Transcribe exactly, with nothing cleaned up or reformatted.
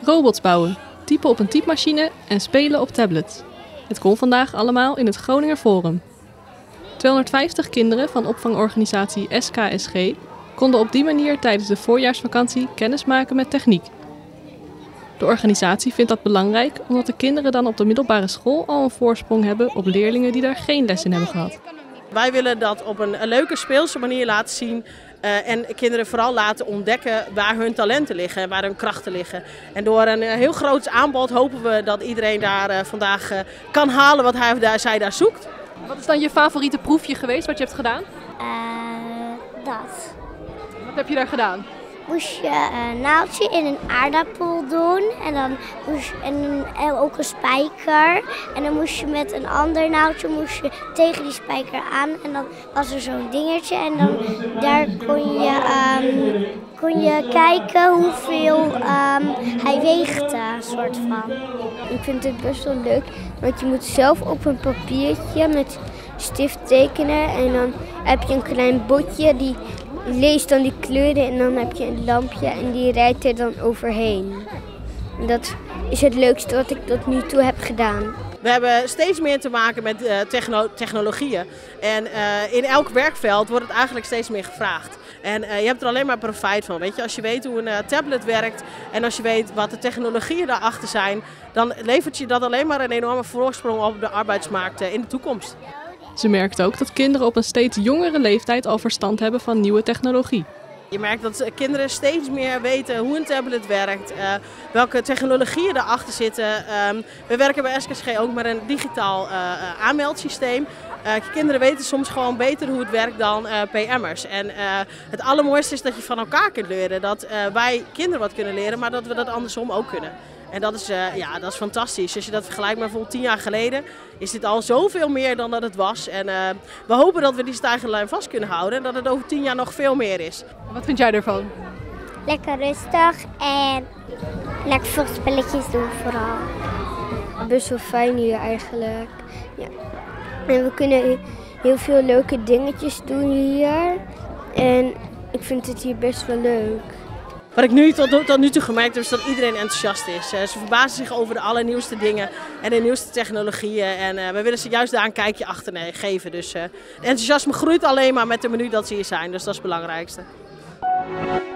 Robots bouwen, typen op een typemachine en spelen op tablets. Het kon vandaag allemaal in het Groninger Forum. tweehonderdvijftig kinderen van opvangorganisatie S K S G konden op die manier tijdens de voorjaarsvakantie kennis maken met techniek. De organisatie vindt dat belangrijk omdat de kinderen dan op de middelbare school al een voorsprong hebben op leerlingen die daar geen les in hebben gehad. Wij willen dat op een, een leuke speelse manier laten zien uh, en kinderen vooral laten ontdekken waar hun talenten liggen en waar hun krachten liggen. En door een uh, heel groot aanbod hopen we dat iedereen daar uh, vandaag uh, kan halen wat hij of daar, zij daar zoekt. Wat is dan je favoriete proefje geweest wat je hebt gedaan? Uh, dat. Wat heb je daar gedaan? Moest je een naaldje in een aardappel doen en dan moest je, en, en ook een spijker. En dan moest je met een ander naaldje moest je tegen die spijker aan en dan was er zo'n dingetje en dan daar kon je, um, kon je kijken hoeveel um, hij weegt, uh, soort van. Ik vind het best wel leuk, want je moet zelf op een papiertje met stift tekenen en dan heb je een klein botje die leest dan die kleuren en dan heb je een lampje en die rijdt er dan overheen. En dat is het leukste wat ik tot nu toe heb gedaan. We hebben steeds meer te maken met uh, techno technologieën en uh, in elk werkveld wordt het eigenlijk steeds meer gevraagd. En uh, je hebt er alleen maar profijt van. Weet je? Als je weet hoe een uh, tablet werkt en als je weet wat de technologieën daarachter zijn, dan levert je dat alleen maar een enorme voorsprong op de arbeidsmarkt uh, in de toekomst. Ze merkt ook dat kinderen op een steeds jongere leeftijd al verstand hebben van nieuwe technologie. Je merkt dat kinderen steeds meer weten hoe een tablet werkt, uh, welke technologieën erachter zitten. Um, we werken bij S K S G ook met een digitaal uh, aanmeldsysteem. Uh, kinderen weten soms gewoon beter hoe het werkt dan uh, P M'ers. En uh, het allermooiste is dat je van elkaar kunt leren. Dat uh, wij kinderen wat kunnen leren, maar dat we dat andersom ook kunnen. En dat is, uh, ja, dat is fantastisch. Als je dat vergelijkt met bijvoorbeeld tien jaar geleden, is dit al zoveel meer dan dat het was. En uh, we hopen dat we die stijgende lijn vast kunnen houden en dat het over tien jaar nog veel meer is. Wat vind jij ervan? Lekker rustig en lekker veel spelletjes doen vooral. Best wel fijn hier eigenlijk. Ja. En we kunnen heel veel leuke dingetjes doen hier. En ik vind het hier best wel leuk. Wat ik nu tot, tot nu toe gemerkt heb is dat iedereen enthousiast is. Uh, ze verbazen zich over de allernieuwste dingen en de nieuwste technologieën. En uh, we willen ze juist daar een kijkje achter geven. Dus uh, het enthousiasme groeit alleen maar met de menu dat ze hier zijn. Dus dat is het belangrijkste.